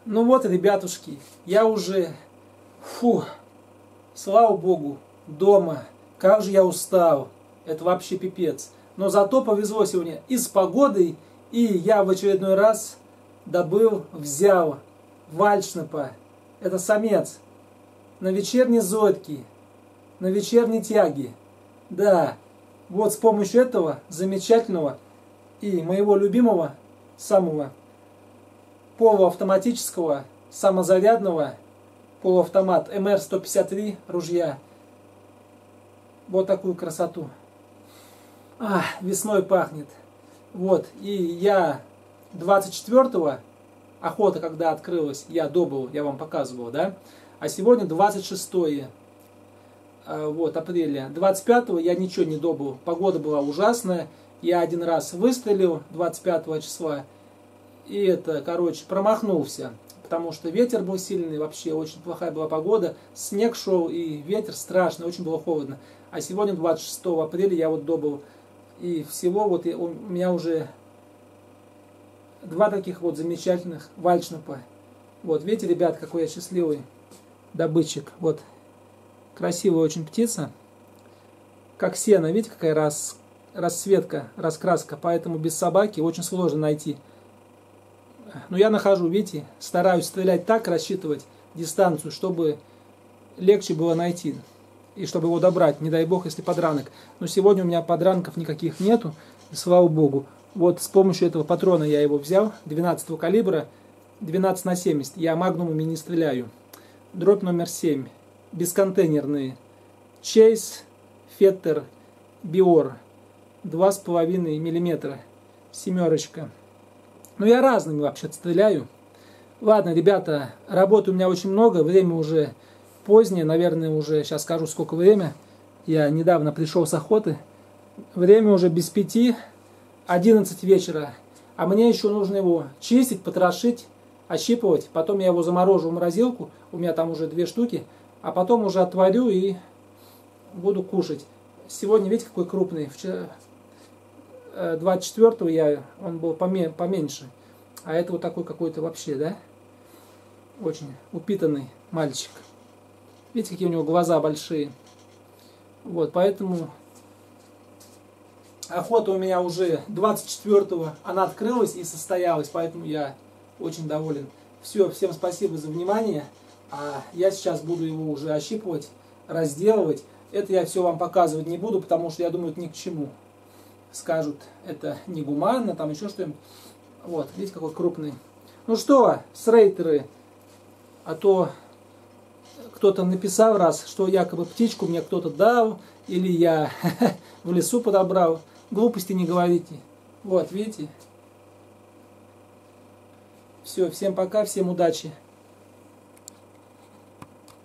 Ну вот, ребятушки, я уже, слава богу, дома. Как же я устал. Это вообще пипец. Но зато повезло сегодня и с погодой, и я в очередной раз взял вальшнепа. Это самец. На вечерней зорьке, на вечерней тяге. Да, вот с помощью этого замечательного и моего любимого, самого полуавтоматического, самозарядного полуавтомат МР-153 ружья. Вот такую красоту. Весной пахнет. Вот, и я 24-го, охота когда открылась, я добыл, я вам показывал, да? А сегодня 26 апреля. 25-го я ничего не добыл. Погода была ужасная. Я один раз выстрелил 25 числа. И промахнулся. Потому что ветер был сильный, вообще очень плохая была погода. Снег шел и ветер страшный, очень было холодно. А сегодня 26 апреля я добыл. И всего у меня уже 2 таких замечательных вальшнепа. Вот, видите, ребят, какой я счастливый добытчик. Вот, красивая очень птица. Как сено, видите, какая расцветка, раскраска. Поэтому без собаки очень сложно найти. Но я нахожу, видите, стараюсь стрелять так, рассчитывать дистанцию, чтобы легче было найти. И чтобы его добрать, не дай бог, если подранок. Но сегодня у меня подранков никаких нету, и слава богу. Вот с помощью этого патрона я его взял, 12 калибра, 12 на 70. Я магнумами не стреляю. Дробь номер 7. Бесконтейнерные. Chase Fetter Bior. 2,5 мм. Семерочка. Ну, я разными вообще стреляю. Ладно, ребята, работы у меня очень много. Время уже позднее. Наверное, уже сейчас скажу, сколько время. Я недавно пришел с охоты. Время уже без 5. 11 вечера. А мне еще нужно его чистить, потрошить, ощипывать. Потом я его заморожу в морозилку. У меня там уже 2 штуки. А потом уже отварю и буду кушать. Сегодня, видите, какой крупный. Вчера 24-го он был поменьше. А это вот такой какой-то вообще, да? Очень упитанный мальчик. Видите, какие у него глаза большие. Вот, поэтому охота у меня уже 24-го. Она открылась и состоялась. Поэтому я очень доволен. Все, всем спасибо за внимание. А я сейчас буду его уже ощипывать, разделывать. Это я все вам показывать не буду, потому что я думаю, это ни к чему. Скажут, это негуманно, там еще что-нибудь. Вот, видите, какой крупный. Ну что, срейтеры, а то кто-то написал раз, что якобы птичку мне кто-то дал, или я в лесу подобрал. Глупости не говорите. Вот, видите. Все, всем пока, всем удачи.